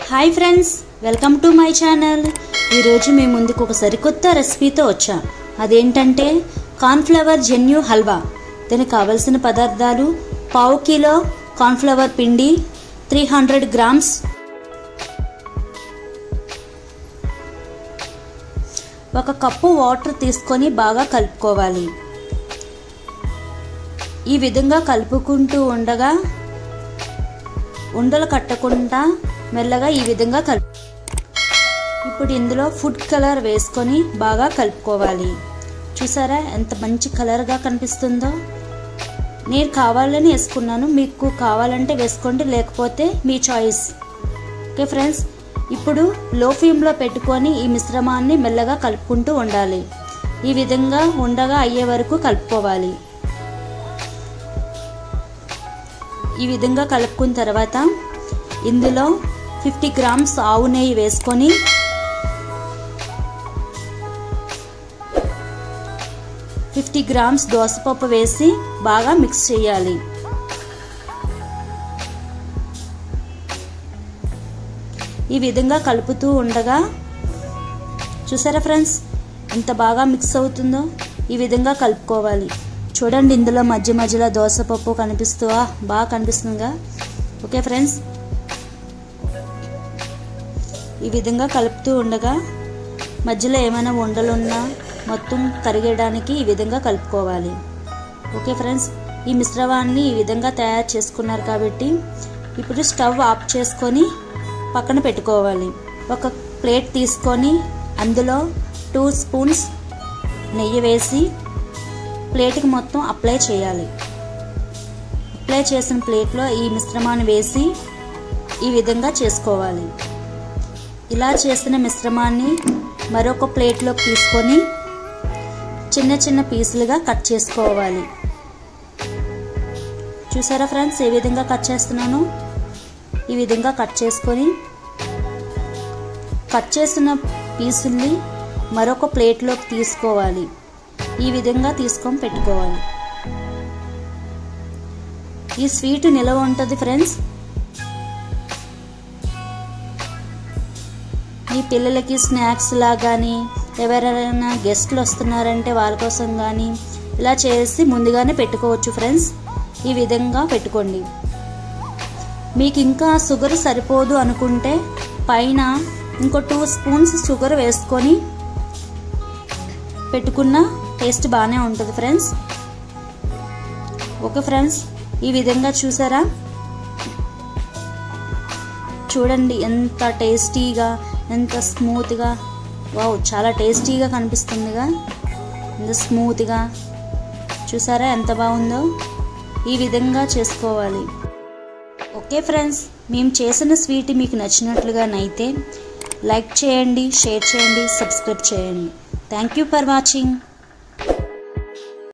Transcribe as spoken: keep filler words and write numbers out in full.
Hi friends, welcome to my channel. ఈరోజు మీ ముందుకు ఒక సరికొత్త రెసిపీతో వచ్చా. అదేంటంటే కార్న్ఫ్లవర్ జెన్యు హల్వా. దీనికి కావలసిన పదార్థాలు: పావు కిలో కార్న్ఫ్లవర్ పిండి, త్రీ హండ్రెడ్ గ్రామ్స్ ఒక కప్పు వాటర్ తీసుకొని బాగా కలుపుకోవాలి. ఈ విధంగా కలుపుకుంటూ ఉండగా ఉండలు కట్టకుండా మెల్లగా ఈ విధంగా కలుపు. ఇప్పుడు ఇందులో ఫుడ్ కలర్ వేసుకొని బాగా కలుపుకోవాలి. చూసారా ఎంత మంచి కలర్గా కనిపిస్తుందో? నేను కావాలని వేసుకున్నాను, మీకు కావాలంటే వేసుకోండి, లేకపోతే మీ చాయిస్. ఓకే ఫ్రెండ్స్, ఇప్పుడు లో ఫ్లేమ్లో పెట్టుకొని ఈ మిశ్రమాన్ని మెల్లగా కలుపుకుంటూ ఉండాలి. ఈ విధంగా ఉండగా అయ్యే వరకు కలుపుకోవాలి. ఈ విధంగా కలుపుకున్న తర్వాత ఇందులో ఫిఫ్టీ గ్రామ్స్ ఆవు నెయ్యి వేసుకొని ఫిఫ్టీ గ్రామ్స్ దోసపప్పు వేసి బాగా మిక్స్ చేయాలి. ఈ విధంగా కలుపుతూ ఉండగా చూసారా ఫ్రెండ్స్ ఎంత బాగా మిక్స్ అవుతుందో? ఈ విధంగా కలుపుకోవాలి. చూడండి, ఇందులో మధ్య మధ్యలో దోసపప్పు కనిపిస్తూ బాగా కనిపిస్తుందిగా. ఓకే ఫ్రెండ్స్, ఈ విధంగా కలుపుతూ ఉండగా మధ్యలో ఏమైనా ఉండలు ఉన్నా మొత్తం కరిగేయడానికి ఈ విధంగా కలుపుకోవాలి. ఓకే ఫ్రెండ్స్, ఈ మిశ్రమాన్ని ఈ విధంగా తయారు చేసుకున్నారు కాబట్టి ఇప్పుడు స్టవ్ ఆఫ్ చేసుకొని పక్కన పెట్టుకోవాలి. ఒక ప్లేట్ తీసుకొని అందులో టూ స్పూన్స్ నెయ్యి వేసి ప్లేట్కి మొత్తం అప్లై చేయాలి. అప్లై చేసిన ప్లేట్లో ఈ మిశ్రమాన్ని వేసి ఈ విధంగా చేసుకోవాలి. ఇలా చేసిన మిశ్రమాన్ని మరొక ప్లేట్లోకి తీసుకొని చిన్న చిన్న పీసులుగా కట్ చేసుకోవాలి. చూసారా ఫ్రెండ్స్ ఏ విధంగా కట్ చేస్తున్నాను? ఈ విధంగా కట్ చేసుకొని కట్ చేసిన పీసుల్ని మరొక ప్లేట్లోకి తీసుకోవాలి. ఈ విధంగా తీసుకొని పెట్టుకోవాలి. ఈ స్వీట్ నిలవ ఉంటుంది ఫ్రెండ్స్. మీ పిల్లలకి స్నాక్స్ లా కానీ ఎవరైనా గెస్ట్లు వస్తున్నారంటే వాళ్ళ కోసం కానీ ఇలా చేసి ముందుగానే పెట్టుకోవచ్చు ఫ్రెండ్స్. ఈ విధంగా పెట్టుకోండి. మీకు ఇంకా షుగర్ సరిపోదు అనుకుంటే పైన ఇంకో టూ స్పూన్స్ షుగర్ వేసుకొని పెట్టుకున్న టేస్ట్ బాగానే ఉంటుంది ఫ్రెండ్స్. ఓకే ఫ్రెండ్స్, ఈ విధంగా చూసారా? చూడండి ఎంత టేస్టీగా, ఎంత స్మూత్గా, వావ్ చాలా టేస్టీగా కనిపిస్తుందిగా, ఎంత స్మూత్గా. చూసారా ఎంత బాగుందో? ఈ విధంగా చేసుకోవాలి. ఓకే ఫ్రెండ్స్, మేము చేసిన స్వీట్ మీకు నచ్చినట్లుగానైతే లైక్ చేయండి, షేర్ చేయండి, సబ్స్క్రైబ్ చేయండి. Thank you for watching.